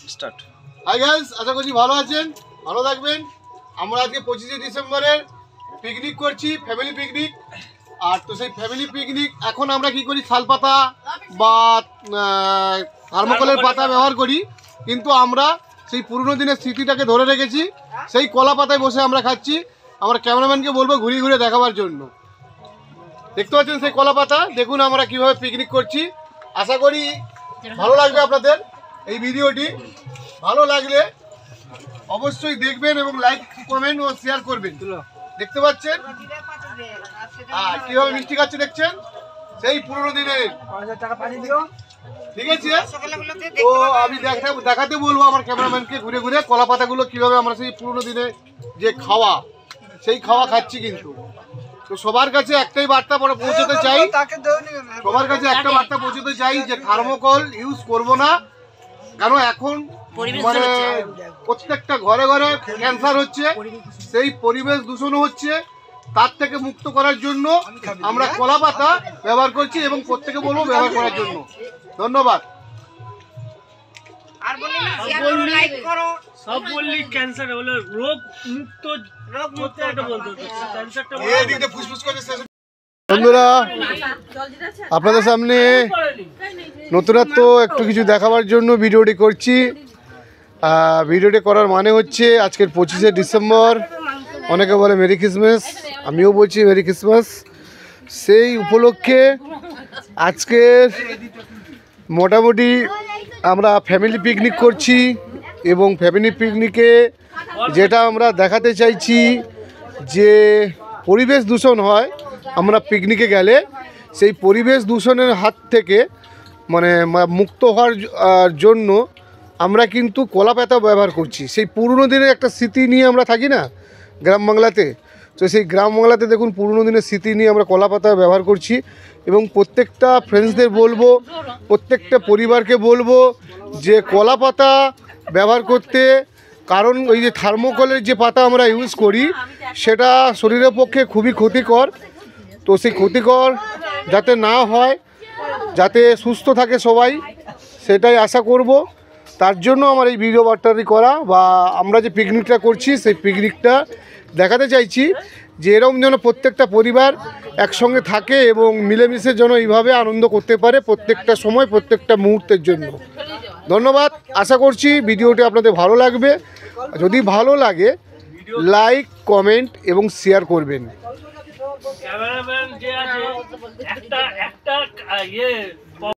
Start. Hi guys, আশা করছি ভালো আছেন, ভালো থাকবেন। আমরা আজকে 25শে ডিসেম্বরের পিকনিক করছি, ফ্যামিলি পিকনিক। আর তো সেই ফ্যামিলি পিকনিক এখন আমরা কি করি, শালপাতা বা থার্মোকলের পাতা ব্যবহার করি, কিন্তু আমরা সেই পুরনো দিনের স্মৃতিটাকে ধরে রেখেছি। সেই কলা পাতায় বসে আমরা খাচ্ছি। আমরা ক্যামেরাম্যানকে বলবো ঘুরিয়ে ঘুরিয়ে দেখাবার জন্য। দেখতে পাচ্ছেন সেই কলা পাতা, দেখুন আমরা কিভাবে পিকনিক করছি। আশা করি ভালো লাগবে আপনাদের এই ভিডিওটি। ভালো লাগলে অবশ্যই দেখবেন এবং লাইক, কমেন্ট ও শেয়ার করবেন। দেখতে পাচ্ছেন কিভাবে মিষ্টি খাচ্ছে, দেখছেন সেই পুরনো দিনের। ঠিক আছে, তো আমি দেখাতে বলবো আমার ক্যামেরাম্যানকে ঘুরে ঘুরে কলা পাতাগুলো কিভাবে আমরা সেই পুরনো দিনে যে খাওয়া, সেই খাওয়া খাচ্ছি। কিন্তু তো সবার কাছে একটাই বার্তা পৌঁছতে চাই, সবার কাছে একটা বার্তা পৌঁছতে চাই যে থার্মোকল ইউজ করব না। কারণ এখন মানে প্রত্যেকটা ঘরে ঘরে ক্যান্সার হচ্ছে, সেই পরিবেশ দূষণ হচ্ছে। তার থেকে মুক্ত করার জন্য আমরা কলা পাতা ব্যবহার করছি এবং প্রত্যেকে বলবো ব্যবহার করার জন্য। ধন্যবাদ। সব বললি ক্যান্সার হলো রোগ মুক্ত, রোগ মুক্ত এটা বলতে ক্যান্সারটা বন্ধুরা, আপনাদের সামনে নতুনত্ব একটু কিছু দেখাবার জন্য ভিডিওটি করছি। ভিডিওটি করার মানে হচ্ছে আজকের 25শে ডিসেম্বর, অনেকে বলে মেরি ক্রিসমাস, আমিও বলছি মেরি ক্রিসমাস। সেই উপলক্ষে আজকের মোটামুটি আমরা ফ্যামিলি পিকনিক করছি এবং ফ্যামিলি পিকনিকে যেটা আমরা দেখাতে চাইছি যে পরিবেশ দূষণ হয় আমরা পিকনিকে গেলে, সেই পরিবেশ দূষণের হাত থেকে মানে মুক্ত হওয়ার জন্য আমরা কিন্তু কলা পাতা ব্যবহার করছি। সেই পুরনো দিনের একটা স্মৃতি নিয়ে আমরা থাকি না গ্রাম বাংলাতে, তো সেই গ্রাম বাংলাতে দেখুন পুরনো দিনের স্মৃতি নিয়ে আমরা কলা পাতা ব্যবহার করছি। এবং প্রত্যেকটা ফ্রেন্ডসদের বলবো, প্রত্যেকটা পরিবারকে বলবো যে কলা পাতা ব্যবহার করতে। কারণ ওই যে থার্মোকলের যে পাতা আমরা ইউজ করি সেটা শরীরের পক্ষে খুবই ক্ষতিকর। তো সেই ক্ষতিকর যাতে না হয়, যাতে সুস্থ থাকে সবাই, সেটাই আশা করব। তার জন্য আমার এই ভিডিও বার্তাটি করা, বা আমরা যে পিকনিকটা করছি সেই পিকনিকটা দেখাতে চাইছি যে এরকম যেন প্রত্যেকটা পরিবার একসঙ্গে থাকে এবং মিলেমিশে যেন এইভাবে আনন্দ করতে পারে প্রত্যেকটা সময়, প্রত্যেকটা মুহূর্তের জন্য। ধন্যবাদ। আশা করছি ভিডিওটি আপনাদের ভালো লাগবে। যদি ভালো লাগে লাইক, কমেন্ট এবং শেয়ার করবেন। ক্যামেরাম্যান যে আছে একটা